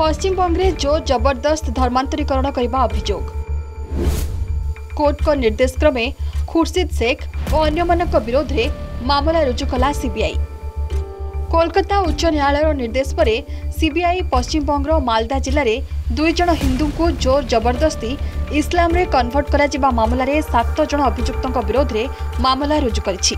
पश्चिम बंगे जोर जबरदस्त धर्मांतरीकरण करने अभियोग कोर्ट को निर्देश क्रमे खुर्शीद शेख और अन्य विरोध में मामला रुजु कला सीबीआई। कोलकाता उच्च न्यायालय निर्देश पर सीबीआई पश्चिम बंगर मालदा जिले में 2 जन हिंदू को जोर जबरदस्ती इस्लाम रे कन्वर्ट करा मामला रे 7 जन अभियुक्तों विरोध में मामला रुजु करिछि।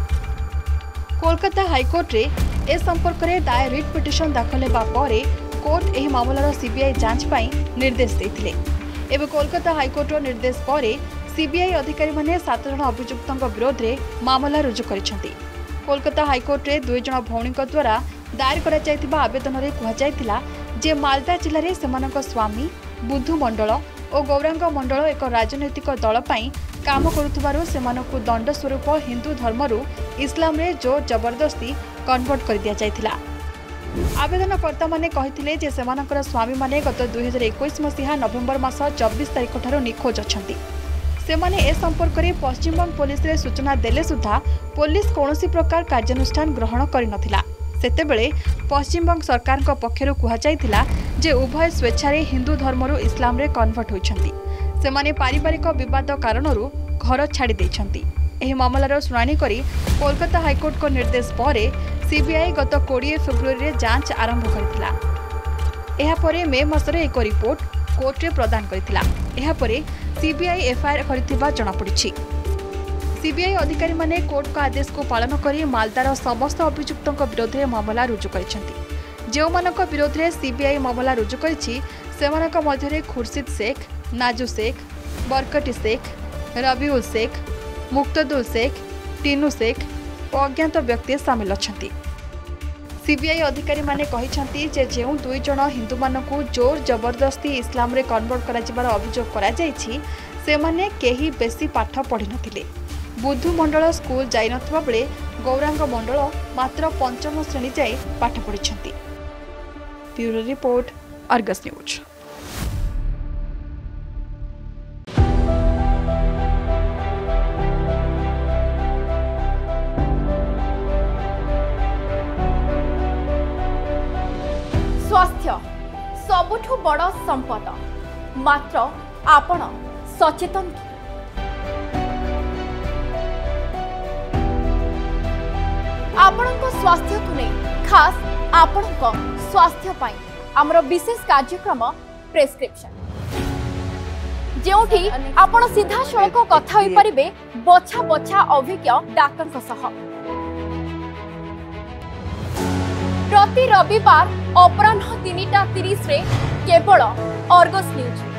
कोलकाता हाईकोर्ट रे ए संपर्क में दायर रिट पिटिशन दाखल होगा पर कोर्ट एही मामलार सीबीआई जांच पाई निर्देश देथिले। एवं कोलकाता हाईकोर्टर निर्देश पर सीबीआई अधिकारी माने 7 जन अभियुक्तों विरोध में मामला रुजु करिसेंति। कोलकाता हाईकोर्ट रे 2 जन भौणी द्वारा दायर करा जायतिबा आवेदन रे कहा जायतिला जे मालदा जिले में सेमानक स्वामी बुद्धू मंडल और गौरांग मंडल एक राजनैतिक दल पई काम करुथबारु सेमानकु दंड स्वरूप हिंदू धर्मरु इस्लाम रे जोर जबरदस्ती कन्वर्ट कर दिया जायतिला। आवेदनकर्ता माने कहिथिले जे सेमानकर स्वामी माने गत 2021 मसीहा नवेम्बर मास 24 तारिख ठारो निखोज अछंती। सेमाने ए संपर्क में पश्चिमबंग पुलिस रे सूचना देले सुधा पुलिस कोनोसी प्रकार कार्यानुष्ठान ग्रहण करि नथिला। सेतेबेले पश्चिमबंग सरकार को पक्षरु कुहा जायतिला जे उभय स्वेच्छारे हिंदू धर्मरु इस्लाम रे कन्वर्ट होइछंती। सेमाने पारिवारिक विवाद कारणरू घर छाड़ी देइछंती। एही मामलार शुणाणी करी कोलकाता हाईकोर्ट को निर्देश पर सीबीआई गत 20 फेब्रुआरी रे जांच आरंभ करथिला। एहा परे मे मासरे एक रिपोर्ट कोर्ट रे प्रदान करथिला। एहा परे सीबीआई एफआईआर करथिबा जणा पड़िछि। सीबीआई अधिकारी माने कोर्ट का आदेश को पालन करी मालदार समस्त अभियुक्तों विरोध में मामला रुजु करिसेंति। जो मानक विरोध में सीबीआई मामला रुजु करिछि सेमानक मध्यरे खुर्शीद शेख, नाजू शेख, बरकटी शेख, रबिउल शेख, मुक्तदुल शेख, टीनू शेख और अज्ञात व्यक्ति सामिल अछंती। सीबीआई अधिकारी माने कहिसंती जे जेउ 2 जन हिंदू मानकु जोर जबरदस्ती इस्लाम रे कन्वर्ट करा जिबार अभियोग करा जायछि से माने केही बेसी पाठ पढ़ी नथिले। बुद्धू मंडल स्कूल जाई नथबा बेले गौरांग मंडल मात्र 5म श्रेणी जाय पाठ पढ़िसंती। Bureau report, Argus news. स्वास्थ्य सबुठु बड़ संपद, मात्र आपण सचेतन। आपणक स्वास्थ्य को नहीं खास आपणक स्वास्थ्य पाई आमर विशेष कार्यक्रम प्रेस्क्रिप्शन, जेउठी आपण सीधा सड़क कथा होई परिबे बछा बछा अभिज्ञ डाक्टर सह। प्रति रविवार अपराह्न 3:30 केवल अर्गस न्यूज।